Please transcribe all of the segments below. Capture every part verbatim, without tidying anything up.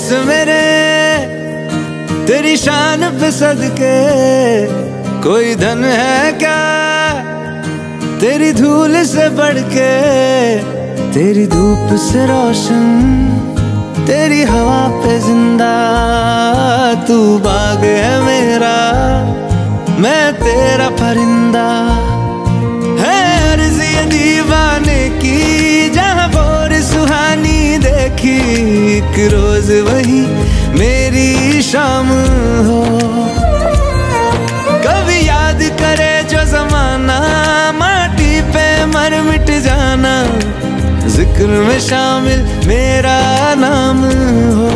देश मेरे तेरी शान पे सदके, कोई धन है क्या तेरी धूल से बढ़ के। तेरी धूप से रोशन, तेरी हवा पे जिंदा, तू बाग है मेरा, मैं तेरा परिंदा। है अर्ज़ ये दीवाने की, जहाँ भोर सुहानी देखी, एक रोज वही मेरी शाम हो। कभी याद करे जो जमाना, माटी पे मर मिट जाना, जिक्र में शामिल मेरा नाम हो।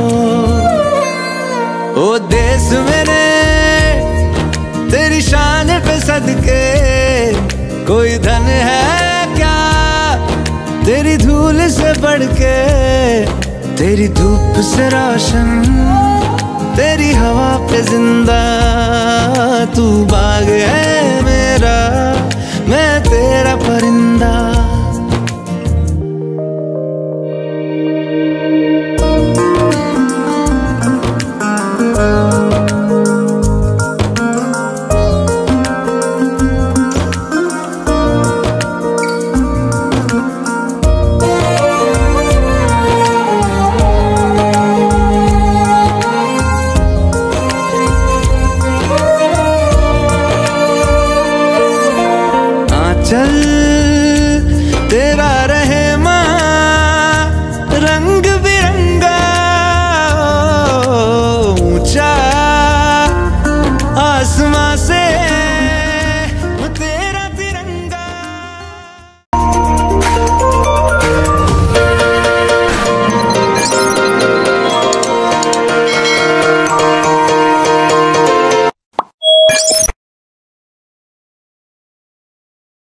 ओ देश मेरे तेरी शान पे सदके, कोई धन है क्या तेरी धूल से बढ़ के। तेरी धूप से रोशन, तेरी हवा पे जिंदा, तू बाग है